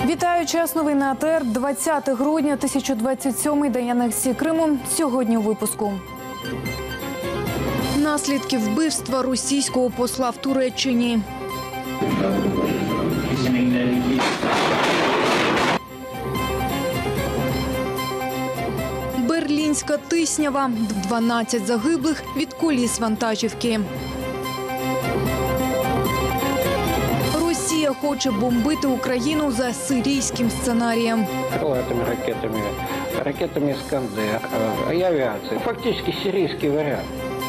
Вітаю, час новин на АТР, 20 грудня 1027, день анексії Криму. Сьогодні у випуску. Наслідки вбивства російського посла в Туреччині. Берлінська тиснява. 12 загиблих від коліс вантажівки. Росія хоче бомбити Україну за сирійським сценарієм. Крилатими ракетами «Іскандер», і авіації. Фактично сирійський варіант.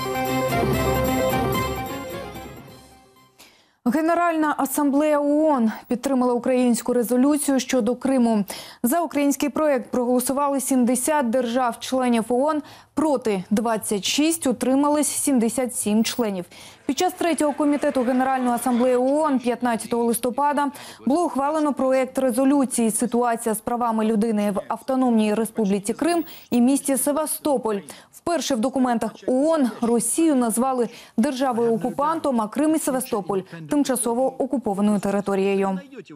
Генеральна асамблея ООН підтримала українську резолюцію щодо Криму. За український проєкт проголосували 70 держав-членів ООН, проти 26, утримались 77 членів. Під час третього комітету Генеральної асамблеї ООН 15 листопада було ухвалено проєкт резолюції «Ситуація з правами людини в Автономній Республіці Крим і місті Севастополь». Вперше в документах ООН Росію назвали державою-окупантом, а Крим і Севастополь – тимчасово окупованою територією.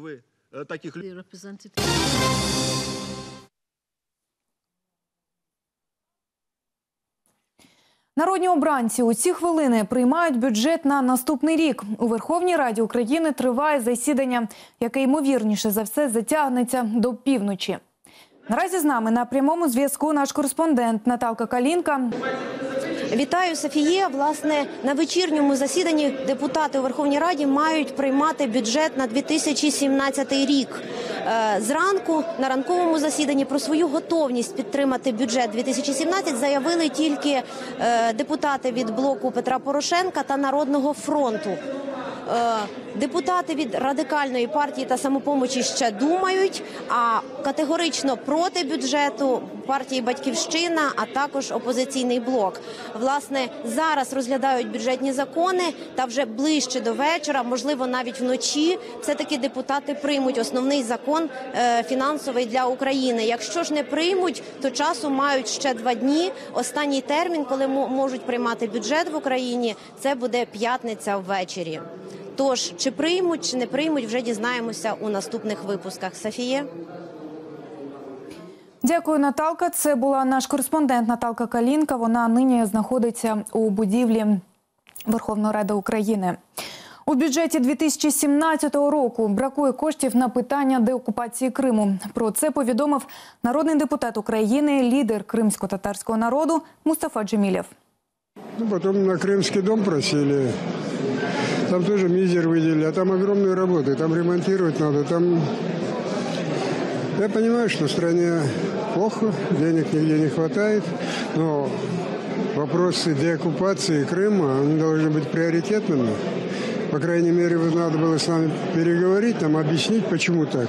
Народні обранці у ці хвилини приймають бюджет на наступний рік. У Верховній Раді України триває засідання, яке ймовірніше за все затягнеться до півночі. Наразі з нами на прямому зв'язку наш кореспондент Наталка Калінка. Вітаю, Софіє. Власне, на вечірньому засіданні депутати у Верховній Раді мають приймати бюджет на 2017 рік. Зранку на ранковому засіданні про свою готовність підтримати бюджет 2017 заявили тільки депутати від блоку Петра Порошенка та Народного фронту. Депутати від Радикальної партії та Самопомочі ще думають, а категорично проти бюджету партії «Батьківщина», а також «Опозиційний блок». Власне, зараз розглядають бюджетні закони, та вже ближче до вечора, можливо, навіть вночі, все-таки депутати приймуть основний закон фінансовий для України. Якщо ж не приймуть, то часу мають ще 2 дні. Останній термін, коли можуть приймати бюджет в Україні, це буде п'ятниця ввечері. Тож, чи приймуть, чи не приймуть, вже дізнаємося у наступних випусках. Софіє? Дякую, Наталка. Це була наш кореспондент Наталка Калінка. Вона нині знаходиться у будівлі Верховної Ради України. У бюджеті 2017 року бракує коштів на питання деокупації Криму. Про це повідомив народний депутат України, лідер кримсько-татарського народу Мустафа Джемілєв. Потом на Крымский дом просили. Там тоже мизер выделили, а там огромные работы, там ремонтировать надо. Там... Я понимаю, что в стране плохо, денег нигде не хватает, но вопросы деоккупации Крыма, они должны быть приоритетными. По крайней мере, надо было с нами переговорить, там, объяснить, почему так.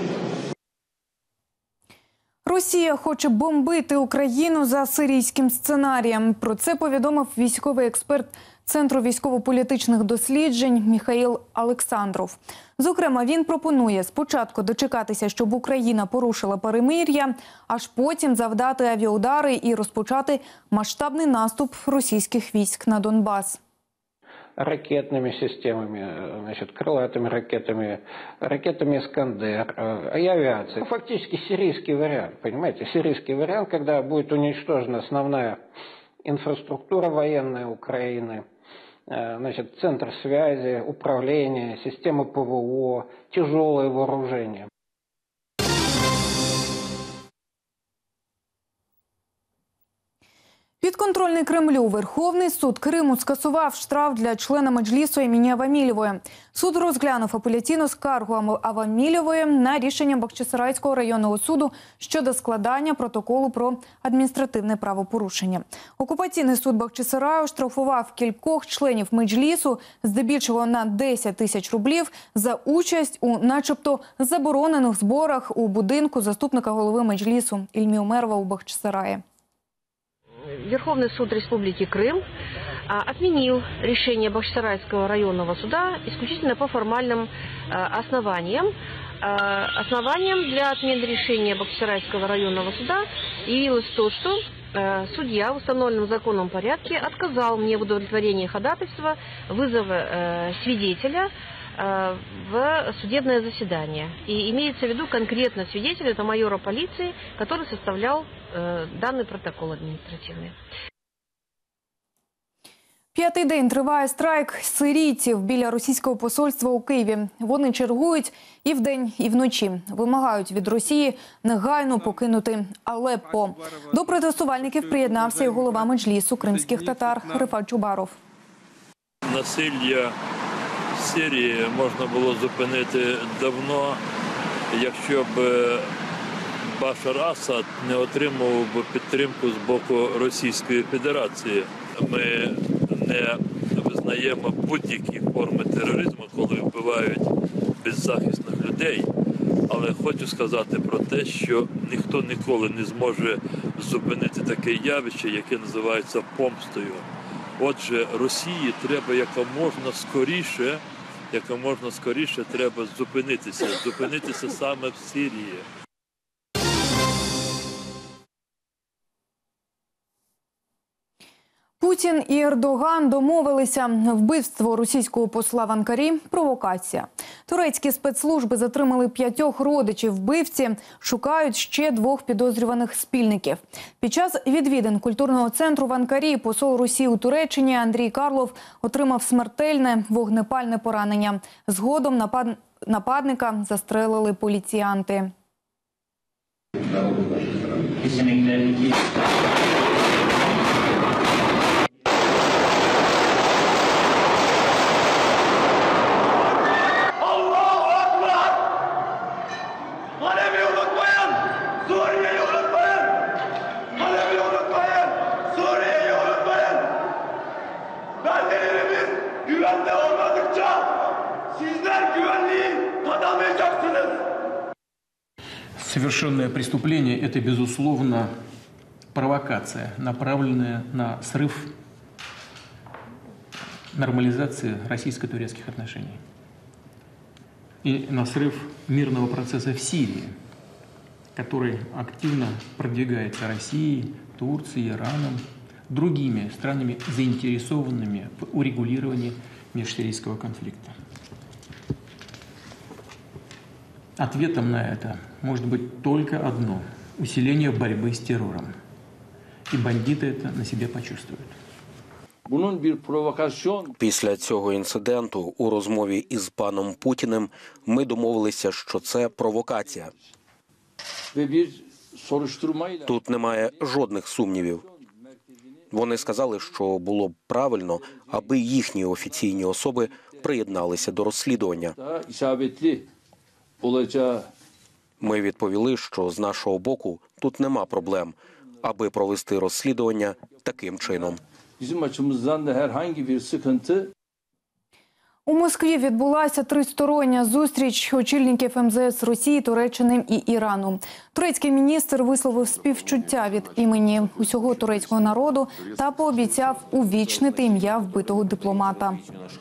Росія хоче бомбити Україну за сирійським сценарієм. Про це повідомив військовий експерт Центру військово-політичних досліджень Михаїл Олександров. Зокрема, він пропонує спочатку дочекатися, щоб Україна порушила перемир'я, аж потім завдати авіаудари і розпочати масштабний наступ російських військ на Донбас. Ракетными системами, значит, крылатыми ракетами «Искандер» и авиацией. Фактически сирийский вариант, понимаете? Сирийский вариант, когда будет уничтожена основная инфраструктура военная Украины, значит, центр связи, управления, система ПВО, тяжелое вооружение. Підконтрольний Кремлю Верховний суд Криму скасував штраф для члена Меджлісу імені Авамілєвої. Суд розглянув апеляційну скаргу Авамілєвої на рішення Бахчисарайського районного суду щодо складання протоколу про адміністративне правопорушення. Окупаційний суд Бахчисараю штрафував кількох членів Меджлісу, здебільшого на 10 тисяч рублів, за участь у начебто заборонених зборах у будинку заступника голови Меджлісу Ільмі Умерова у Бахчисараї. Верховный суд Республики Крым отменил решение Бахчисарайского районного суда исключительно по формальным основаниям. Основанием для отмены решения Бахчисарайского районного суда явилось то, что судья в установленном законном порядке отказал мне в удовлетворении ходатайства вызова свидетеля в судебное заседание. И имеется в виду конкретно свидетель, это майора полиции, который составлял данный протокол административный. П'ятий день триває страйк сирійців біля російського посольства у Києві. Вони чергують і вдень, і вночі. Вимагають від Росії негайно покинути Алеппо. До протестувальників приєднався і голова меджлісу кримських татар Рифат Чубаров. Насилля в Сирії можна було зупинити давно, якщо б Башар Асад не отримував підтримку з боку Російської Федерації. Ми не визнаємо будь-які форми тероризму, коли вбивають беззахисних людей. Але хочу сказати про те, що ніхто ніколи не зможе зупинити таке явище, яке називається помстою. Отже, Росії треба якомога скоріше треба зупинитися саме в Сирії. Путін і Ердоган домовилися. Вбивство російського посла в Анкарі – провокація. Турецькі спецслужби затримали 5 родичів вбивці, шукають ще 2 підозрюваних спільників. Під час відвідин культурного центру в Анкарі посол Росії у Туреччині Андрій Карлов отримав смертельне вогнепальне поранення. Згодом нападника застрелили поліціянти. Güvende olmadıkça sizler güvenliği tadamayacaksınız. Совершенное преступление – это, безусловно, провокация, направленная на срыв нормализации российско-турецких отношений и на срыв мирного процесса в Сирии, который активно продвигается Россией, Турцией, Ираном, другими странами, заинтересованными в урегулировании межсирийского конфликта. Ответом на это может быть только одно – усиление борьбы с террором. И бандиты это на себе почувствуют. Після цього інциденту у розмові із паном Путіним ми домовилися, що це провокація. Тут немає жодних сумнівів. Вони сказали, що було б правильно, аби їхні офіційні особи приєдналися до розслідування. Ми відповіли, що з нашого боку тут нема проблем, аби провести розслідування таким чином. У Москві відбулася тристороння зустріч очільників МЗС Росії, Туреччини і Ірану. Турецький міністр висловив співчуття від імені усього турецького народу та пообіцяв увічнити ім'я вбитого дипломата.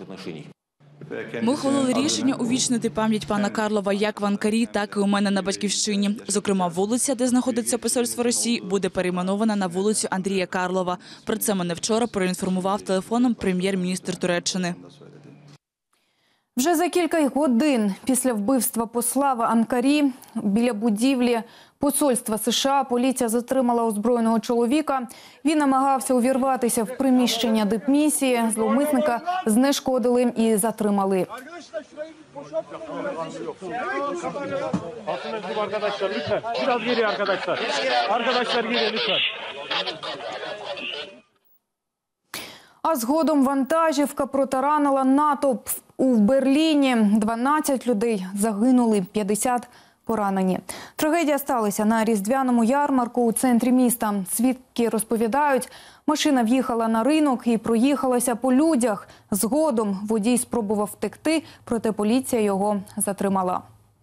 Ми ухвалили рішення увічнити пам'ять пана Карлова як в Анкарі, так і у мене на Батьківщині. Зокрема, вулиця, де знаходиться посольство Росії, буде перейменована на вулицю Андрія Карлова. Про це мене вчора проінформував телефоном прем'єр-міністр Туреччини. Вже за кілька годин після вбивства посла в Анкарі біля будівлі посольства США поліція затримала озброєного чоловіка. Він намагався увірватися в приміщення дипмісії. Зловмисника знешкодили і затримали. А згодом вантажівка протаранила натовп у Берліні. 12 людей загинули, 50 поранені. Трагедія сталася на різдвяному ярмарку у центрі міста. Свідки розповідають, машина в'їхала на ринок і проїхалася по людях. Згодом водій спробував втекти, проте поліція його затримала.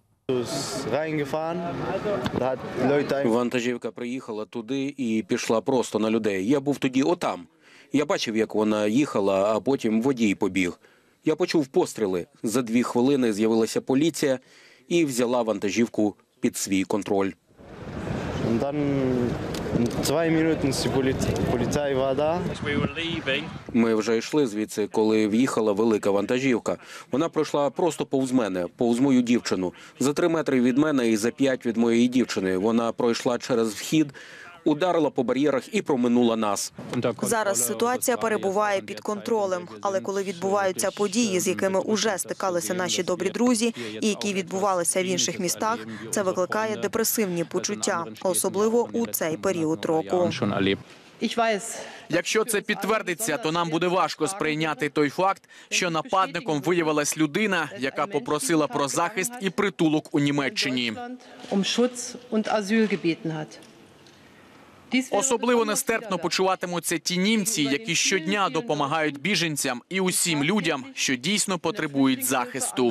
Вантажівка приїхала туди і пішла просто на людей. Я був тоді отам. Я бачив, як вона їхала, а потім водій побіг. Я почув постріли. За 2 хвилини з'явилася поліція і взяла вантажівку під свій контроль. 2 минуты полетάει вода. Ми вже йшли звідси, коли в'їхала велика вантажівка. Вона пройшла просто повз мене, повз мою дівчину. За 3 метри від мене і за 5 від моєї дівчини. Вона пройшла через вхід, ударила по бар'єрах і проминула нас. Зараз ситуація перебуває під контролем, але коли відбуваються події, з якими уже стикалися наші добрі друзі і які відбувалися в інших містах, це викликає депресивні почуття, особливо у цей період року. Якщо це підтвердиться, то нам буде важко сприйняти той факт, що нападником виявилась людина, яка попросила про захист і притулок у Німеччині. Особливо нестерпно почуватимуться ті німці, які щодня допомагають біженцям і усім людям, що дійсно потребують захисту.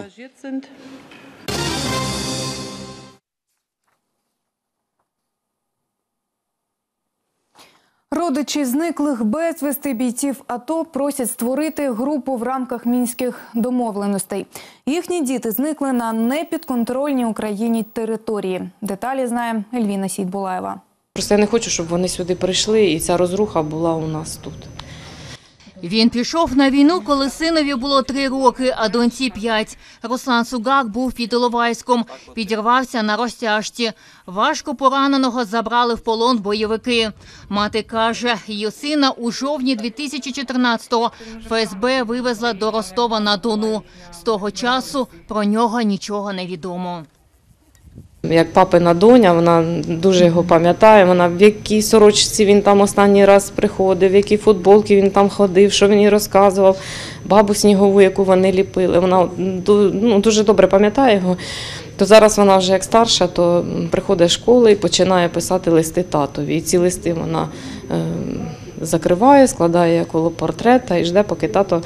Родичі зниклих безвісти бійців АТО просять створити групу в рамках мінських домовленостей. Їхні діти зникли на непідконтрольній Україні території. Деталі знає Ельвіна Сейдбулаєва. Просто я не хочу, щоб вони сюди прийшли і ця розруха була у нас тут. Він пішов на війну, коли синові було 3 роки, а доньці 5. Руслан Сугак був під Іловайськом. Підірвався на розтяжці. Важко пораненого забрали в полон бойовики. Мати каже, її сина у жовтні 2014-го ФСБ вивезла до Ростова-на-Дону. З того часу про нього нічого не відомо. Як папина доня, вона дуже його пам'ятає, вона в якій сорочці він там останній раз приходив, в якій футболці він там ходив, що він їй розказував, бабу снігову, яку вони ліпили. Вона дуже добре пам'ятає його. То зараз вона вже як старша, то приходить з школи і починає писати листи татові. І ці листи вона закриває, складає коло портрета і жде, поки тато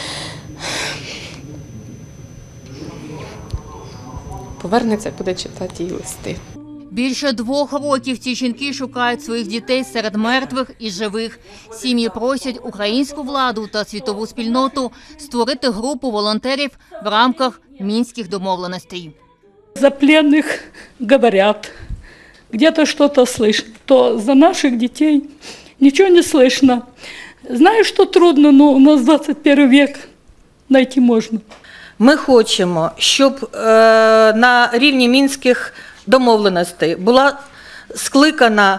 повернеться, буде читати її листи. Більше 2 років ці жінки шукають своїх дітей серед мертвих і живих. Сім'ї просять українську владу та світову спільноту створити групу волонтерів в рамках мінських домовленостей. За пленных говорят, где-то что-то слышно, то за наших детей ничего не слышно. Знаю, что трудно, но у нас 21 век, найти можно. Ми хочемо, щоб на рівні мінських домовленостей була скликана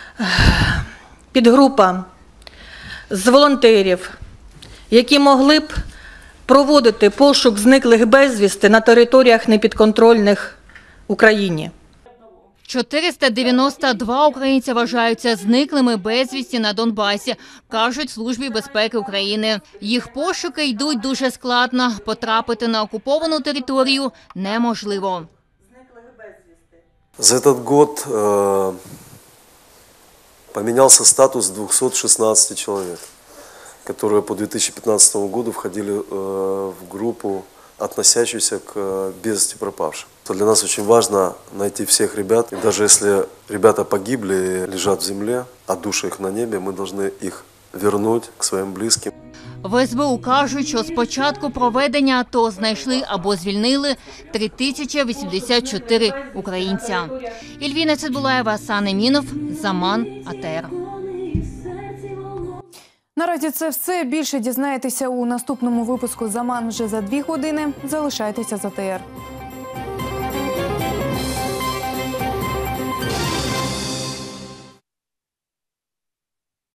підгрупа з волонтерів, які могли б проводити пошук зниклих безвісти на територіях непідконтрольних Україні. 492 українці вважаються зниклими безвісті на Донбасі, кажуть в Службі безпеки України. Їх пошуки йдуть дуже складно. Потрапити на окуповану територію неможливо. За этот год поменялся статус 216 человек, которые по 2015 году входили в группу, относящуюся к без вести пропавшим. Для нас очень важно найти всех ребят. И даже если ребята погибли и лежат в земле, а души их на небе, мы должны их вернуть к своим близким. В СБУ кажуть, що з початку проведення АТО знайшли або звільнили 3084 українця. Ельвіна Сейдбулаєва, Асан Емінов, Заман, АТР. Наразі це все. Більше дізнаєтеся у наступному випуску «Заман» вже за 2 години. Залишайтеся з АТР.